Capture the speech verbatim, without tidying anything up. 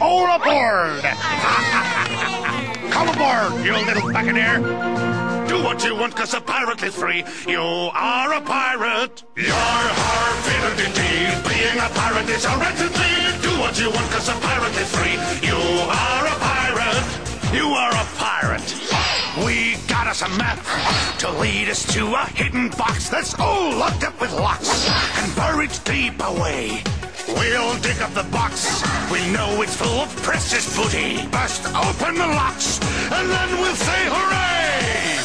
all aboard! Come aboard, you little buccaneer! Do what you want, cause a pirate is free. You are a pirate. You're hard fitted indeed. Being a pirate is a wretched deed. Do what you want, cause a pirate is free. You are a pirate. You are a pirate. We got us a map to lead us to a hidden box that's all locked up with locks and buried deep away. We'll dig up the box. We know it's full of precious booty. Burst open the locks, and then we'll say hooray!